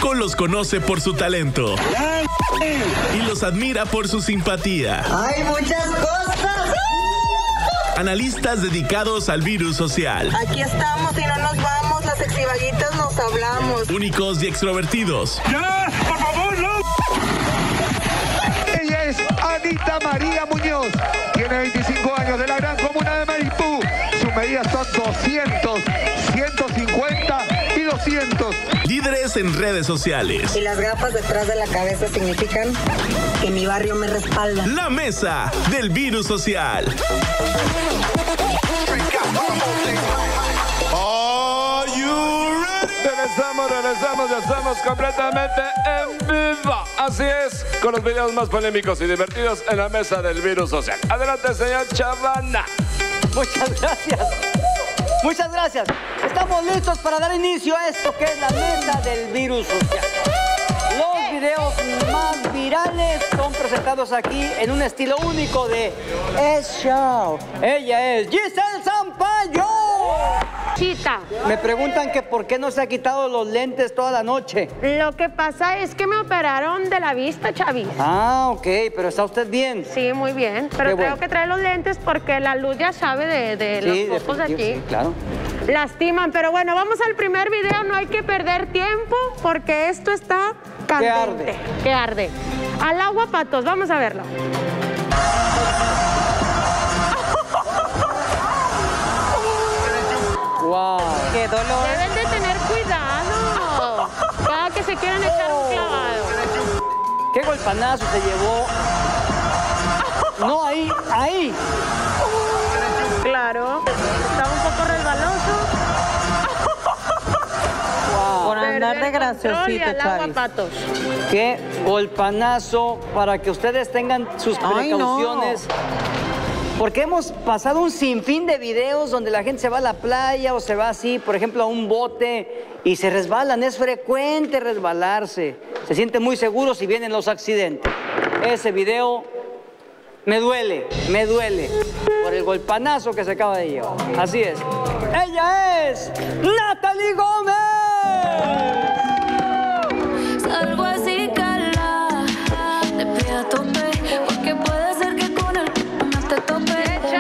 público los conoce por su talento y los admira por su simpatía. ¡Hay muchas cosas! Analistas dedicados al virus social. Aquí estamos y no nos vamos, las sexivaguitas nos hablamos. Únicos y extrovertidos. ¡Ya! ¡Por favor, no! Ella es Anita María Muñoz. Tiene 25 años, de la gran comuna de Maipú. Sus medidas son 200, 150 y 200. Líderes en redes sociales. Y las gafas detrás de la cabeza significan que mi barrio me respalda. La mesa del virus social. Are you ready? Regresamos, ya estamos completamente en vivo. Así es, con los videos más polémicos y divertidos en la mesa del virus social. Adelante, señor Chavana. Muchas gracias. Muchas gracias. Estamos listos para dar inicio a esto que es la mesa del virus social. Los videos más virales son presentados aquí en un estilo único de S-Show. Ella es Giselle Sampaio. Chita. Me preguntan que por qué no se ha quitado los lentes toda la noche. Lo que pasa es que me operaron de la vista, Chavis. Ah, ok, pero ¿está usted bien? Sí, muy bien. Pero Qué tengo bueno. que traer los lentes porque la luz ya sabe de los focos de aquí. Sí, claro. Lastiman, pero bueno, vamos al primer video. No hay que perder tiempo porque esto está candente. Que arde. Al agua, patos. Vamos a verlo. Wow. ¡Qué dolor! Deben de tener cuidado cada que se quieran echar un clavado. ¿Qué golpanazo se llevó? No, ahí. Claro. Está un poco resbaloso. Wow. Por andar de Perdió el control y graciosito, al agua, Chavis. patos. Qué golpanazo para que ustedes tengan sus Ay, no. precauciones. Porque hemos pasado un sinfín de videos donde la gente se va a la playa o se va así, por ejemplo, a un bote y se resbalan. Es frecuente resbalarse. Se siente muy seguro si vienen los accidentes. Ese video me duele por el golpanazo que se acaba de llevar. Así es. Ella es Natalie Gómez. Salgo así, cala, te pide a tope, porque puede ser que con el no te tope.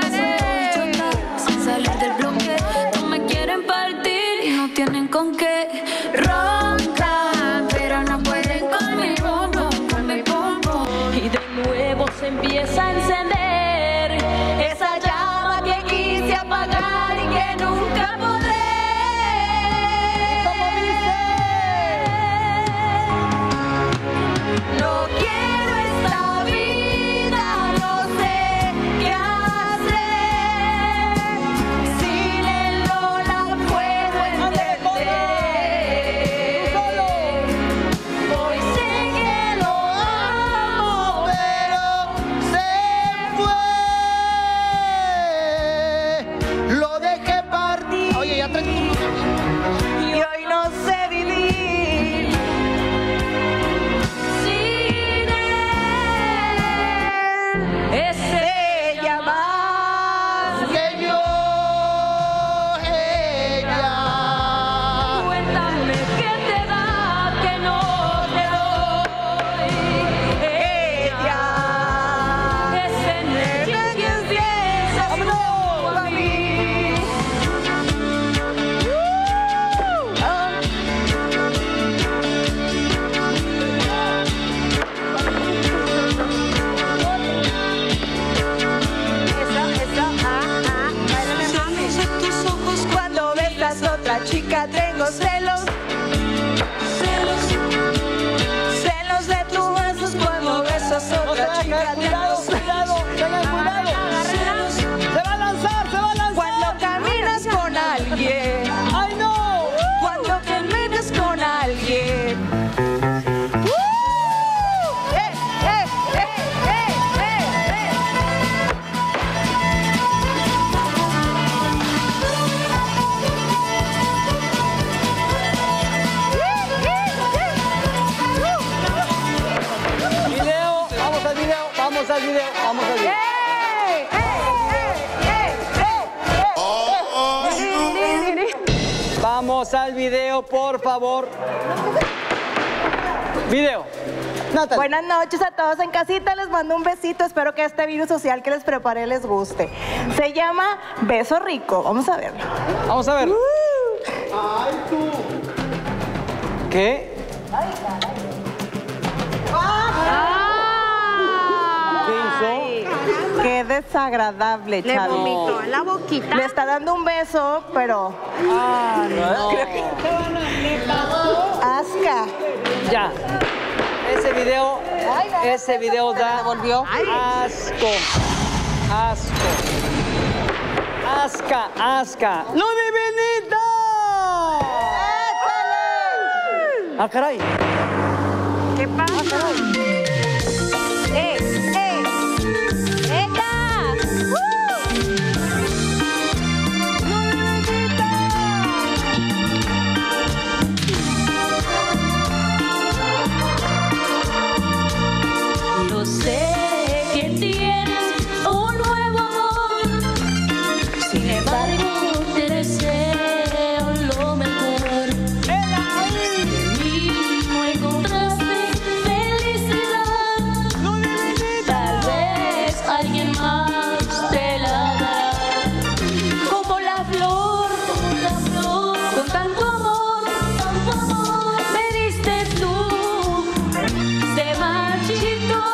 Sin salir del bloque, no me quieren partir y no tienen con qué. Ronca, pero no pueden con mi bombo, con mi bombo. Y de nuevo se empieza a encender esa llama que quise apagar y que nunca podré. No quiero esta vida, no sé qué hacer. Sin él no la puedo entender. Hoy sé que lo amo, pero se fue. Lo dejé partir. Oye, ya y hoy no sé vivir. Sin él es ella más que yo. Ella, cuéntame qué te da que no te doy. Ella es en ella quien piensa solo a mí. Celos de tus ojos cuando besas a otra chica, tengo celos. Celos de tus besos cuando besas a otra chica, tengo celos. Celos. Se va a lanzar. Cuando caminas con alguien, ¡Ay, no! cuando caminas con alguien. Video, vamos al video. Vamos al video, por favor. Video. Natalie. Buenas noches a todos en casita, les mando un besito, espero que este virus social que les preparé les guste. Se llama Beso Rico, vamos a verlo. Vamos a verlo. Ay, tú. ¿Qué? ¿Qué hizo? Qué desagradable, Le Chavi. vomitó en la boquita. Le está dando un beso, pero... Ah, no. Asca. Ya. Ese video da asco. Asca. ¡Lo divinito! ¡Échale! Ah, caray. ¿Qué pasa? Yo sé que tienes un nuevo amor, sin embargo te deseo lo mejor. En mí no encontraste felicidad, tal vez alguien más te la dará. Como la flor, con tanto amor, me diste tú, se marchitó.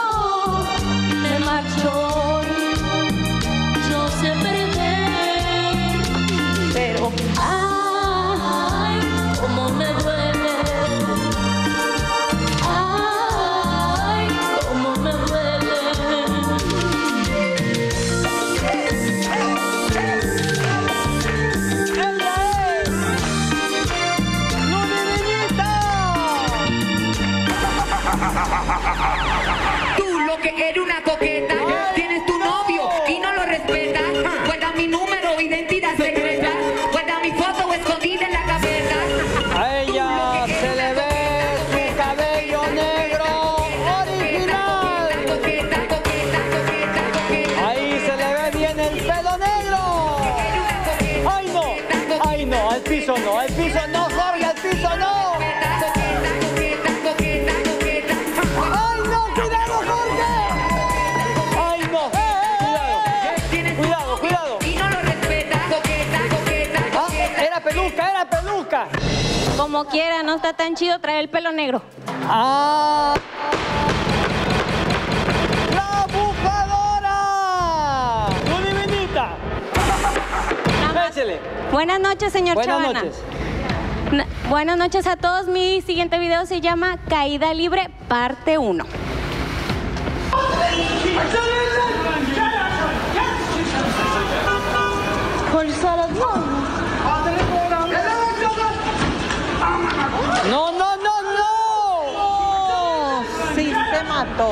Yo sé perder, pero ay, cómo me duele, ay, cómo me duele. Tú lo que eres una coqueta, tienes tu novio y no lo respetas. Guarda mi número, identidad secreta, guarda mi foto escondida en la gaveta. A ella se le ve su cabello negro original. Ahí se le ve bien el pelo negro. Ay no, al piso no, Jorge, al piso no. Era peluca. Como quiera, no está tan chido traer el pelo negro. ¡Ah! ¡La bufadora! ¡Tu divinita! Échale. Buenas noches, señor Buenas Chavana. noches. Buenas noches a todos. Mi siguiente video se llama Caída Libre, parte 1. ¡No! Sí, se mató.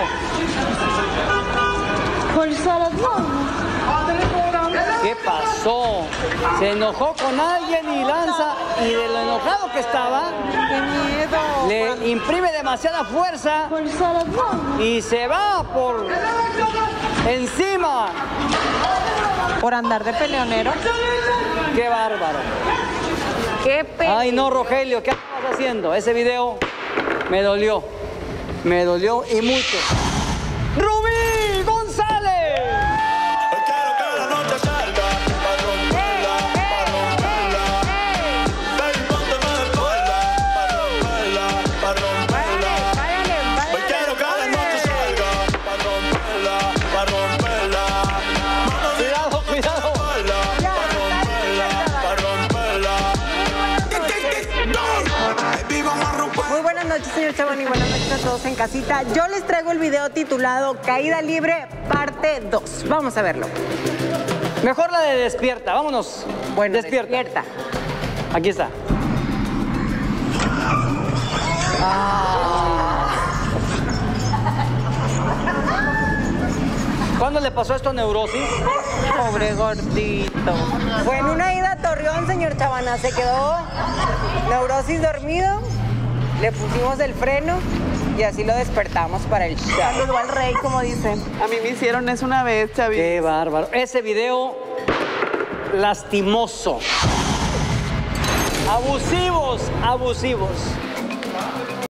¿Qué pasó? Se enojó con alguien y lanza, y de lo enojado que estaba, ¡Qué miedo! le imprime demasiada fuerza y se va por encima. Por andar de peleonero. ¡Qué bárbaro! ¡Qué pena! Ay, no, Rogelio, ¿qué estabas haciendo? Ese video me dolió y mucho. ¡Rubí González! Quiero que la noche salga para romperla, Baby, pónteme de espalda para romperla. Hoy quiero que la noche salga para romperla. Cuidado. Muy buenas noches, señor Chavana, y buenas noches a todos en casita. Yo les traigo el video titulado Caída Libre, parte 2. Vamos a verlo. Mejor la de Despierta, vámonos. Bueno, Despierta. Aquí está. ¿Cuándo le pasó esto a Neurosis? Pobre gordito. Fue en una ida a Torreón, señor Chavana. Se quedó Neurosis dormido, le pusimos el freno y así lo despertamos para el show. Saludó al rey, como dicen. A mí me hicieron eso una vez, Chavi. Qué bárbaro. Ese video lastimoso. Abusivos.